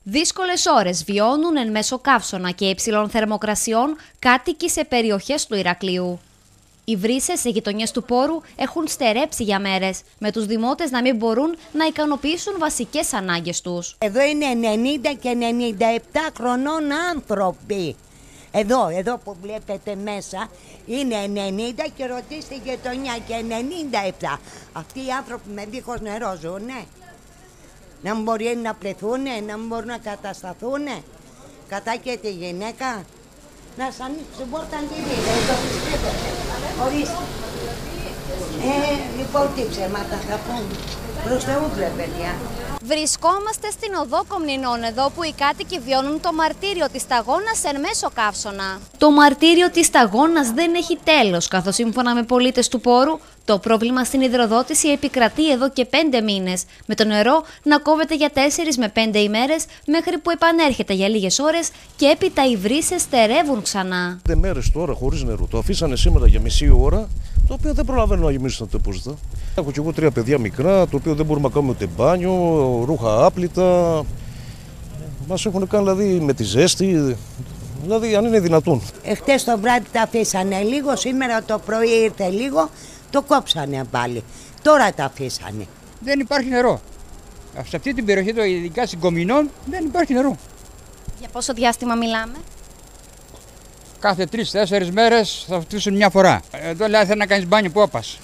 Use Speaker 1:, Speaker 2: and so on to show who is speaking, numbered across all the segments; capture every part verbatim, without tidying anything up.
Speaker 1: Δύσκολες ώρες βιώνουν εν μέσω καύσωνα και υψηλών θερμοκρασιών κάτοικοι σε περιοχές του Ηρακλείου. Οι βρύσες σε γειτονιές του Πόρου έχουν στερέψει για μέρες, με τους δημότες να μην μπορούν να ικανοποιήσουν βασικές ανάγκες τους.
Speaker 2: Εδώ είναι ενενήντα και ενενήντα επτά χρονών άνθρωποι. Εδώ, εδώ που βλέπετε μέσα είναι ενενήντα και ρωτήστε γειτονιά και ενενήντα επτά. Αυτοί οι άνθρωποι με δίχως νερό ζουνε. Να μην μπορεί να πληθούνε, να μην μπορούν να κατασταθούνε. Κατά και τη γυναίκα. Να σας ανοίξω την πόρτα αν τη δείτε. Εδώ πιστεύετε. Ορίστε. Ε, λοιπόν τι ψέματα θα πούμε. Προς Θεού βρε παιδιά.
Speaker 1: Βρισκόμαστε στην οδό Κομνηνών, εδώ που οι κάτοικοι βιώνουν το μαρτύριο της σταγόνας εν μέσω καύσωνα. Το μαρτύριο της σταγόνας δεν έχει τέλος, καθώς σύμφωνα με πολίτες του Πόρου, το πρόβλημα στην υδροδότηση επικρατεί εδώ και πέντε μήνες, με το νερό να κόβεται για τέσσερις με πέντε ημέρες, μέχρι που επανέρχεται για λίγες ώρες και έπειτα οι βρύσες στερεύουν ξανά.
Speaker 3: Πέντε μέρες τώρα χωρίς νερό. Το αφήσανε σήμερα για μισή ώρα, το οποίο δεν προλαβαίνω να γεμίσω τα τεπόζιτα. Έχω κι εγώ τρία παιδιά μικρά, το οποίο δεν μπορούμε να κάνουμε ούτε μπάνιο, ρούχα άπλυτα. Μας έχουν κάνει δηλαδή με τη ζέστη, δηλαδή αν είναι δυνατόν.
Speaker 2: Εχθές το βράδυ τα αφήσανε λίγο, σήμερα το πρωί ήρθε λίγο, το κόψανε πάλι. Τώρα τα αφήσανε.
Speaker 4: Δεν υπάρχει νερό. Σε αυτή την περιοχή, το ειδικά στην Κομνηνών, δεν υπάρχει νερό.
Speaker 1: Για πόσο διάστημα μιλάμε?
Speaker 4: Κάθε τρεις-τέσσερις μέρες θα φτύσουν μια φορά. Εδώ λέει θέλει να κάνεις μπάνιο, πού πας.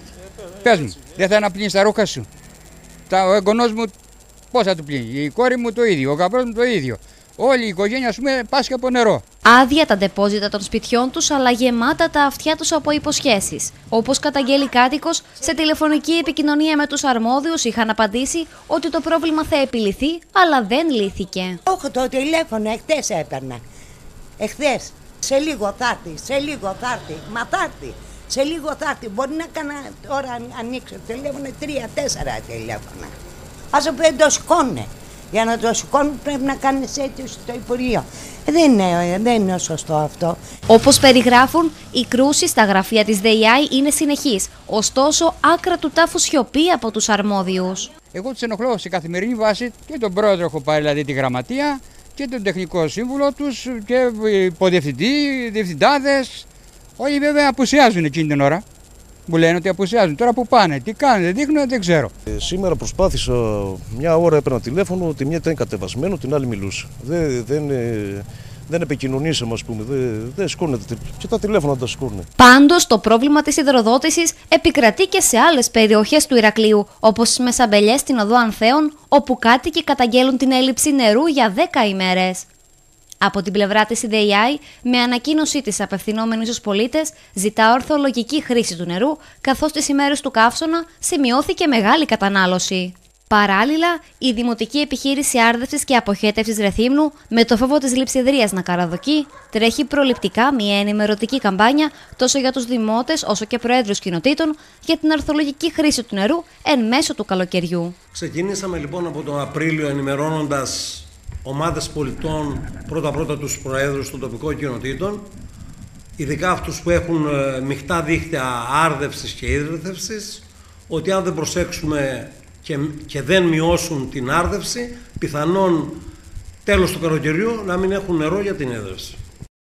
Speaker 4: Πες μου, δεν θα να πλύνεις τα ρούχα σου. Τα, ο εγγονός μου πώς θα του πλύνει, η κόρη μου το ίδιο, ο γαμπρός μου το ίδιο. Όλη η οικογένεια, ας πούμε, πάσχει από νερό.
Speaker 1: Άδεια τα ντεπόζιτα των σπιτιών τους, αλλά γεμάτα τα αυτιά τους από υποσχέσεις. Όπως καταγγέλει κάτοικος, σε τηλεφωνική επικοινωνία με τους αρμόδιους είχαν απαντήσει ότι το πρόβλημα θα επιλυθεί, αλλά δεν λύθηκε.
Speaker 2: Όχι, το τηλέφωνο εχθές έπαιρνα. Εχθές. Σε λίγο θα έρθει, σε λίγο θα έρθει, μα θα έρθει. Σε λίγο θα έρθει. Μπορεί να κάνω τώρα ανοίξω το τηλέφωνο, τρία-τέσσερα τηλέφωνα. Ας το δεν το σηκώνε. Για να το σηκώνουν πρέπει να κάνεις αίτηση στο Υπουργείο. Ε, δεν, είναι, δεν είναι σωστό αυτό.
Speaker 1: Όπως περιγράφουν, οι κρούσεις στα γραφεία της ΔΕΙΑΗ είναι συνεχείς. Ωστόσο, άκρα του τάφου σιωπή από τους αρμόδιους.
Speaker 4: Εγώ τους ενοχλώ σε καθημερινή βάση και τον πρόεδρο έχω πάρει, δηλαδή τη γραμματεία, και τον τεχνικό σύμβουλο τους και υποδιευθυντή, διευθυντάδες. Όλοι βέβαια απουσιάζουν εκείνη την ώρα. Μου λένε ότι απουσιάζουν. Τώρα που πάνε, τι κάνουν, δεν δείχνουν, δεν ξέρω.
Speaker 3: Ε, σήμερα προσπάθησα μια ώρα, έπαιρνα τηλέφωνο, τη μια ήταν κατεβασμένο, την άλλη μιλούσε. Δεν, δεν, ε, δεν επικοινωνήσαμε, ας πούμε, δεν, δεν σηκώνεται και τα τηλέφωνα τα σηκώνουν.
Speaker 1: Πάντως, το πρόβλημα της υδροδότησης επικρατεί και σε άλλες περιοχές του Ηρακλείου, όπως στις Μεσαμπελιές στην οδό Ανθέων, όπου κάτοικοι καταγγέλουν την έλλειψη νερού για δέκα ημέρες. Από την πλευρά της η ΔΕΙΑΗ, με ανακοίνωσή της απευθυνόμενη στους πολίτες, ζητά ορθολογική χρήση του νερού, καθώς τις ημέρες του καύσωνα σημειώθηκε μεγάλη κατανάλωση. Παράλληλα, η Δημοτική Επιχείρηση Άρδευσης και Αποχέτευσης Ρεθύμνου, με το φόβο της λειψιδρίας να καραδοκεί, τρέχει προληπτικά μια ενημερωτική καμπάνια τόσο για τους δημότες όσο και προέδρους κοινοτήτων για την ορθολογική χρήση του νερού εν μέσω του καλοκαιριού.
Speaker 5: Ξεκινήσαμε λοιπόν από τον Απρίλιο ενημερώνοντας ομάδες πολιτών, πρώτα-πρώτα τους προέδρους των τοπικών κοινοτήτων, ειδικά αυτούς που έχουν μειχτά δίχτυα άρδευσης και ίδρυθευσης, ότι αν δεν προσέξουμε και, και δεν μειώσουν την άρδευση, πιθανόν τέλος του καλοκαιριού να μην έχουν νερό για την ίδρυυση.